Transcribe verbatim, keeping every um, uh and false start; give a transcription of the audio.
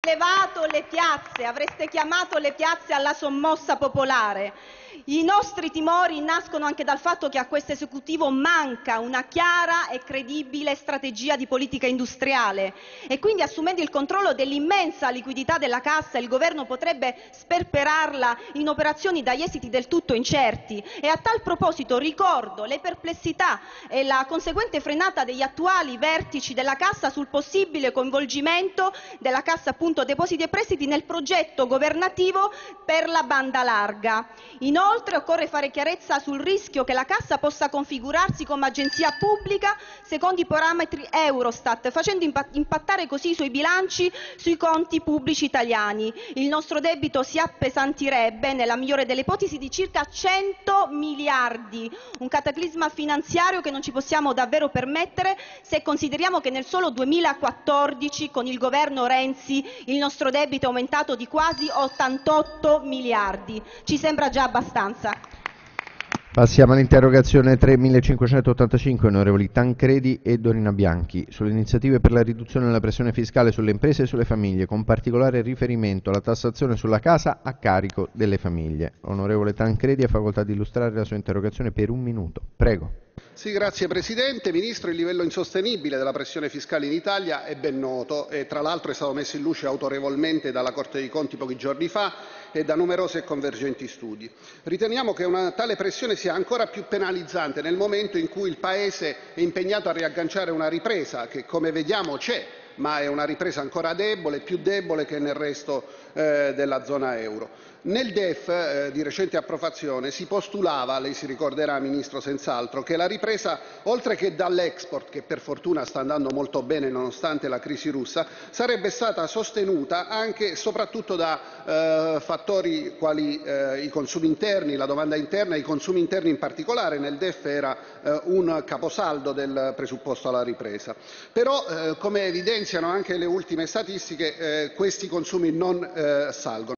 sollevato le piazze, avreste chiamato le piazze alla sommossa popolare. I nostri timori nascono anche dal fatto che a questo esecutivo manca una chiara e credibile strategia di politica industriale e quindi, assumendo il controllo dell'immensa liquidità della cassa, il governo potrebbe sperperarla in operazioni dagli esiti del tutto incerti. E a tal proposito ricordo le perplessità e la conseguente frenata degli attuali vertici della Cassa sul possibile coinvolgimento della Cassa appunto Depositi e Prestiti nel progetto governativo per la banda larga. Inoltre occorre fare chiarezza sul rischio che la Cassa possa configurarsi come agenzia pubblica secondo i parametri Eurostat, facendo impattare così sui bilanci, sui conti pubblici italiani. Il nostro debito si appesantirebbe, nella migliore delle ipotesi, di circa cento miliardi, un cataclisma finanziario che non ci possiamo davvero permettere se consideriamo che nel solo duemilaquattordici, con il governo Renzi, il nostro debito è aumentato di quasi ottantotto miliardi. Ci sembra già abbastanza. Passiamo all'interrogazione tremilacinquecentottantacinque, onorevoli Tancredi e Dorina Bianchi, sulle iniziative per la riduzione della pressione fiscale sulle imprese e sulle famiglie, con particolare riferimento alla tassazione sulla casa a carico delle famiglie. Onorevole Tancredi, ha facoltà di illustrare la sua interrogazione per un minuto. Prego. Sì, grazie Presidente. Ministro, il livello insostenibile della pressione fiscale in Italia è ben noto e tra l'altro è stato messo in luce autorevolmente dalla Corte dei Conti pochi giorni fa e da numerosi e convergenti studi. Riteniamo che una tale pressione sia ancora più penalizzante nel momento in cui il Paese è impegnato a riagganciare una ripresa che, come vediamo, c'è, ma è una ripresa ancora debole, più debole che nel resto eh, della zona euro. Nel D E F eh, di recente approvazione si postulava, lei si ricorderà Ministro senz'altro, che la ripresa, oltre che dall'export, che per fortuna sta andando molto bene nonostante la crisi russa, sarebbe stata sostenuta anche e soprattutto da eh, fattori quali eh, i consumi interni, la domanda interna e i consumi interni in particolare. Nel D E F era eh, un caposaldo del presupposto alla ripresa. Però, eh, come evidenziano anche le ultime statistiche, eh, questi consumi non eh, salgono.